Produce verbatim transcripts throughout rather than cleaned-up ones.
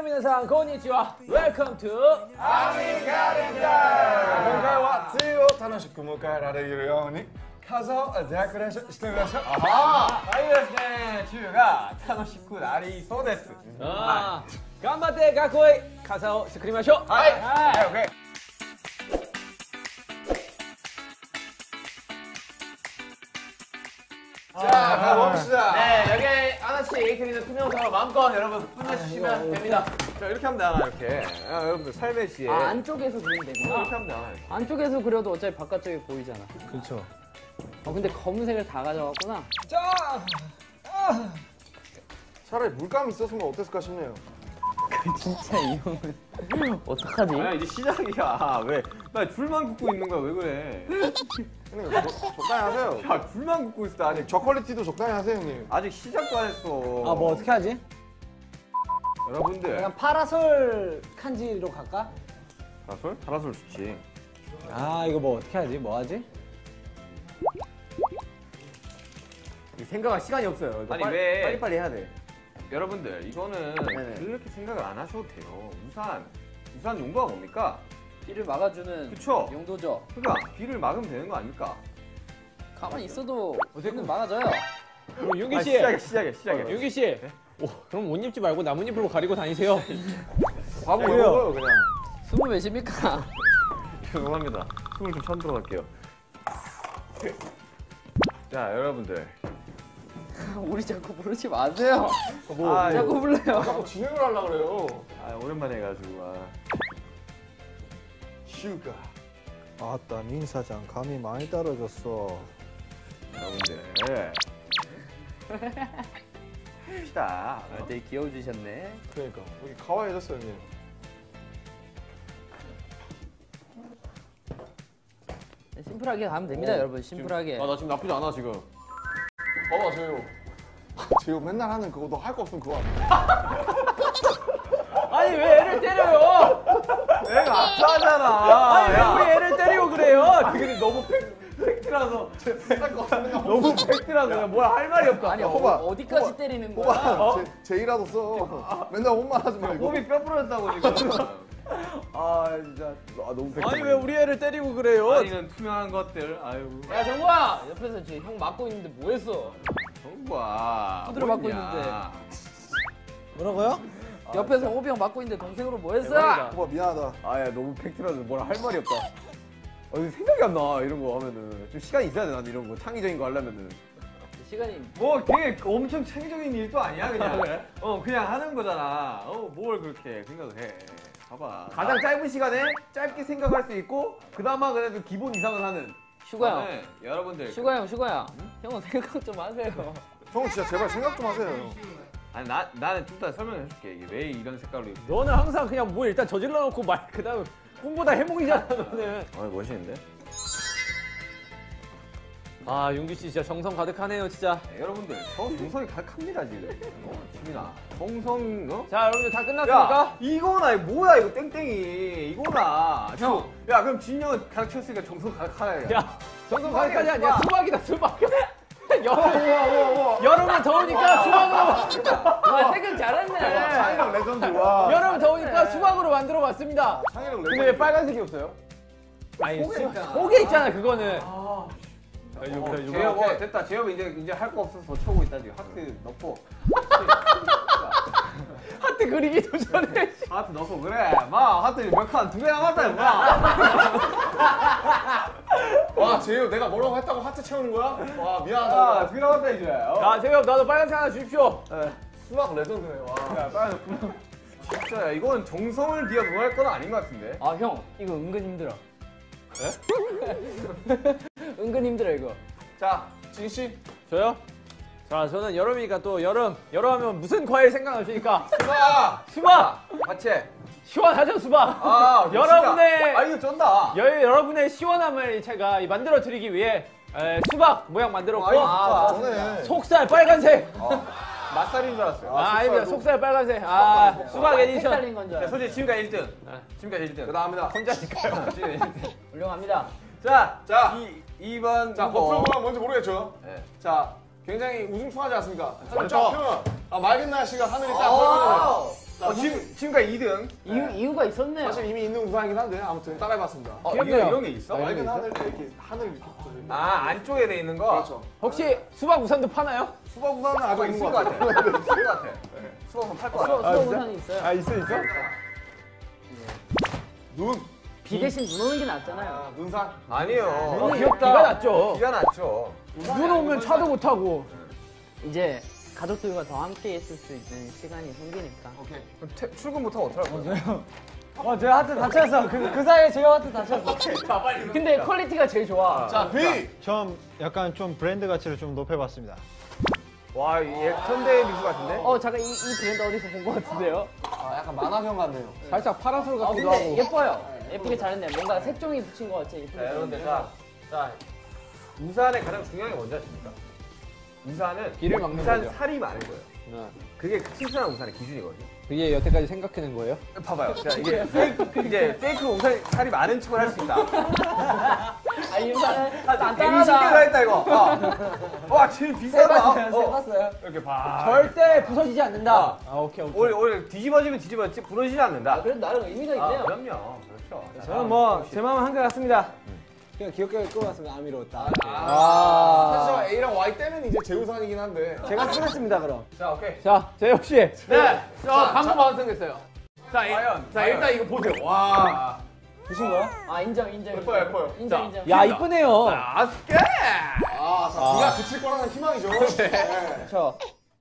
皆さんこんにちは。Welcome to 아미カレンダー。今回は梅雨を楽しく迎えられるように傘をデコレーションしてみましょう。 ああ、いいですね。梅雨が楽しくなりそうです。 あー、頑張って学校へ傘を作りましょう。 はい。 はい。 オッケー。 자, 가봅시다. 네, 여기 하나씩 드리는 투명사로 마음껏 여러분 뿜어주시면 됩니다. 자, 이렇게 하면 되나 이렇게. 아, 여러분들 살배시에. 아, 안쪽에서 그리면 되구나. 이렇게 하면 되나? 안쪽에서 그려도 어차피 바깥쪽이 보이잖아. 그렇죠. 어, 근데 검은색을 다 가져갔구나. 자, 아. 차라리 물감이 있었으면 어땠을까 싶네요. 진짜 이 형은 어떡하지? 아, 이제 시작이야. 왜? 나 줄만 긋고 있는 거야. 왜 그래? 형님, 저, 적당히 하세요. 야, 줄만 긋고 있어. 아직 저 퀄리티도 적당히 하세요, 형님. 아직 시작도 안 했어. 아, 뭐 어떻게 하지? 여러분들. 약간 파라솔 칸지로 갈까? 파라솔? 파라솔 좋지. 아, 이거 뭐 어떻게 하지? 뭐 하지? 생각할 시간이 없어요. 아니, 빨리, 왜? 빨리빨리 해야 돼. 여러분들, 이거는 네네. 그렇게 생각을 안 하셔도 돼요. 우산. 우산 용도가 뭡니까? 비를 막아주는 그쵸? 용도죠. 그러니까 비를 막으면 되는 거 아닙니까? 가만히 있어도 비는 막아줘요. 그럼 윤기 아, 씨. 시작해, 시작해, 시작해. 윤기 씨. 오, 그럼 옷 입지 말고 나뭇잎으로 가리고 다니세요. 바보예요, 그냥. 스무 몇입니까? 죄송합니다. 숨을 좀 천들어 갈게요. 자, 여러분들. 우리 자꾸 부르지 마세요. 뭐, 아, 자꾸 불러요. 자꾸 진행을 하려고 그래요. 아, 오랜만에 해가지고. 아. 슈가. 아따 민 사장 감이 많이 떨어졌어. 여러분들. 합시다. 아, 되게 귀여워지셨네. 그러니까 여기 가와이해졌어요, 형님. 심플하게 가면 됩니다, 어, 여러분. 심플하게. 아, 나 지금 나쁘지 않아, 지금. 봐봐, 재호. 재호 맨날 하는 그거 너 할 거 없으면 그거 하네. 아니, 왜 애를 때려요? 애가 아파하잖아. 아니, 왜 우리 애를 때리고 그래요? 근데 너무 팩, 팩트라서. 너무 팩트라서 그냥 뭘 할 말이 없다. 아니, 호박, 어, 어디까지 호박. 때리는 거야? 호박, 제, 제이라도 써. 맨날 혼만 하지 말고. 몸이 뼈 부러졌다고 지금. 아, 진짜. 아, 너무 팩트. 아니, 왜 우리 애를 때리고 그래요? 아니는 투명한 것들. 아유. 야, 정구야! 옆에서 지금 형 막고 있는데 뭐 했어? 정부야. 두드려 맞고 있는데. 뭐라고요? 옆에서 호비 형 막고 있는데 동생으로 뭐 했어? 대박이다. 호박 미안하다. 아, 야, 너무 팩트라서 뭐라 할 말이 없다. 아, 생각이 안 나, 이런 거 하면은. 좀 시간이 있어야 돼, 난 이런 거. 창의적인 거 하려면은. 시간이 뭐 되게 엄청 창의적인 일도 아니야, 그냥. 어, 그냥 하는 거잖아. 어, 뭘 그렇게 생각을 해. 봐봐. 가장 짧은 시간에 짧게 생각할 수 있고, 그나마 그래도 기본 이상을 하는. 슈가 형, 네, 여러분들. 슈가 형, 슈가 형. 형은 생각 좀 하세요. 형 진짜 제발 생각 좀 하세요. 아니, 나, 나는 좀 이따 설명해 줄게. 이게 왜 이런 색깔로 입고. 너는 항상 그냥 뭐 일단 저질러 놓고 말 그다음 꿈보다 해몽이잖아, 너는. 아, 멋있는데? 아, 윤기 씨 진짜 정성 가득하네요, 진짜. 네, 여러분들, 저 정성이 가득합니다, 지금. 어, 지민아. 정성, 어? 자, 여러분들 다 끝났습니까? 야, 이거나, 이거 뭐야, 이거 땡땡이. 이거나. 형. 야, 그럼 진이 형은 가득 쳤으니까 정성 가득하라. 야, 정성 가득하지 않냐? 수박이다, 수박. 여름, 우와, 우와, 우와. 여름은 더우니까 수박으로. 아, 생각 잘했네. 창의력 레전드 와. 여름 더우니까 수박으로 만들어 봤습니다. 창의력 근데 레전드. 왜 빨간색이 없어요? 아니, 속에 수- 있잖아. 속에 있잖아, 그거는. 아, 자, 이거, 이거. 제협, 어, 됐다. 제협 이제 이제 할 거 없어서 더 쳐오고 있다 지금. 하트 넣고. 하트 그리기도 전에. 하트 넣고 그래. 마 하트 몇 칸? 두 개 남았다 임마. 와, 재호 내가 뭐라고 했다고 하트 채우는 거야? 와, 아, 미안하다. 두 개 남았다 이제. 어. 자, 제협 나도 빨간색 하나 주십시오. 수박 레전드네. 와. 야, 빨리 넣고. 진짜 야, 이건 정성을 뒤에 노할 건 아닌 것 같은데. 아, 형, 이거 은근 힘들어. 은근 힘들어, 이거. 자, 진 씨. 저요? 자, 저는 여름이니까 또 여름. 여름하면 무슨 과일 생각나십니까? 수박. 수박! 같이. 시원하죠, 수박? 아, 이거 여러분의 진짜. 아, 이거 쩐다. 여, 여러분의 시원함을 제가 이 만들어 드리기 위해 에, 수박 모양 만들었고 아, 이거 아, 좋다. 전에. 속살 빨간색. 맛살인 줄 알았어요. 아, 아닙니다. 속살 빨간색. 아, 수박 에디션. 달린 건 줄 자, 알았어. 솔직히 지금까지 일 등. 지금까지 일 등. 그다음이다. 혼자니까요. 지금 일 등. 훌륭합니다. 자, 자. 이 이번 자, 버플보가 뭔지 모르겠죠? 네. 자, 굉장히 우중충하지 않습니까? 많죠. 쫙 펴면 아, 맑은 날씨가 하늘이 딱 아. 보이거든요. 어, 지금, 지금까지 이 등. 이유, 이유가 있었네요. 사실 이미 있는 우산이긴 한데 아무튼 따라해봤습니다. 어, 이런, 이런 게 있어? 맑은 하늘 이렇게 하늘 이렇게 보여요. 아, 안쪽에 돼 있는 거? 그렇죠. 혹시 수박 우산도 파나요? 수박 우산은 아직 어, 있는 있을 것 것 같아요. 같아. 있을 것 같아. 수박은 팔 거야. 수박 수박 우산이 있어요. 아 있어 있어? 눈. 비 대신 눈 오는 게 낫잖아요. 아, 눈산. 아니에요. 눈이 비가 났죠. 비가 났죠. 눈 오면 차도 못 타고. 이제 가족들과 더 함께 있을 수 있는 시간이 생기니까. 오케이. 그럼 퇴- 출근 못하고 어떡할 거야? 어 제가 하트 다쳤어. 그, 그 사이에 제가 하트 다쳤어. 근데 퀄리티가 제일 좋아. 자, B. 좀 약간 좀 브랜드 가치를 좀 높여봤습니다. 와, 얘 현대 미술 같은데? 어 잠깐 이, 이 브랜드 어디서 본 것 같은데요? 아, 약간 만화병 같네요. 살짝 파라솔 아 같기도 근데 하고. 예뻐요. 예쁘게 잘했네. 뭔가 색종이 붙인 것 같지. 예쁘게 자, 여러분들, 잘했네. 자, 자, 우산의 가장 중요한 게 뭔지 아십니까? 우산은 비를 막는 우산 거죠. 살이 많은 거예요. 네. 그게 튼튼한 우산의 기준이거든요. 그게 여태까지 생각해낸 거예요? 봐봐요. 자, 이게 페이크, 이제 페이크 우산 살이 많은 척을 할 수 있다. 아 이 우산은 괜히 신기로 단단하다. 했다 이거. 아. 와, 제일 비싸다. 어. 해봤어요. 이렇게 봐. 절대 부서지지 않는다. 아 오케이 오케이. 오늘 오늘 뒤집어지면 뒤집어지 부러지지 않는다. 아, 그래도 나름 의미가 아, 있네요. 그럼요. 그렇죠. 저는 뭐 제 마음 한것 같습니다. 그냥 귀엽게 끌고 왔습니다. 아미로 딱. 아. 사실 저 A랑 Y 때는 이제 제 우산이긴 한데. 제가 쓰겠습니다 그럼. 자, 오케이. 자 재혁 씨. 네. 저 방금 완성했어요. 자, 과연. 자, 일단 이거 보세요. 와. 보신 거야? 아 인정 인정. 예뻐요, 예뻐요. 인정 인정. 야 이쁘네요. 아스케. 아, 자, 비가 그칠 거라는 희망이죠. 네. 저.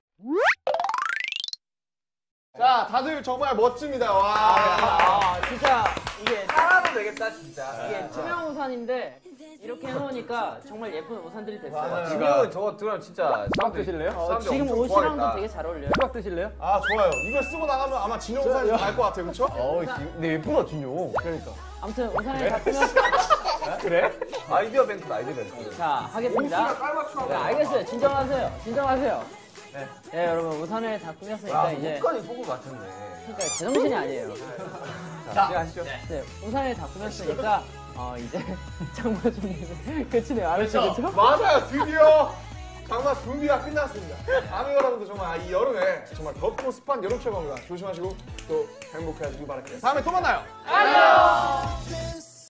자, 다들 정말 멋집니다. 와. 아 진짜 이게 따라도 되겠다, 진짜. 이게 투명 우산인데 이렇게 해놓으니까 정말 예쁜 우산들이 됐어요. 지금은 저거 들으면 진짜 수박 드실래요? 어, 사람들이 지금 엄청 옷이랑도 좋아하겠다. 되게 잘 어울려요. 수박 드실래요? 아, 좋아요. 이걸 쓰고 나가면 아마 진영 우산이 날 것 같아요. 그렇죠? 어, 근데 예쁘다, 진용. 그러니까. 아무튼 우산을 다 꾸몄. 그래? 아이디어 뱅크다, 아이디어 뱅크. 자 하겠습니다. 네, 알겠어요. 진정하세요. 진정하세요. 네. 네 여러분 우산을 다 꾸몄으니까 야, 이제 목까지 속을 맞췄네. 그러니까 제정신이 아니에요. 자, 시작하시죠. 네 우산을 다 꾸몄으니까 어 이제 장마 준비는 끝이네요. 알았죠, 그렇죠? 맞아요. 드디어 장마 준비가 끝났습니다. 아미 여러분들 정말 이 여름에 정말 덥고 습한 여름철 건강 조심하시고 또 행복하시길 바랄게요. 다음에 또 만나요. 안녕.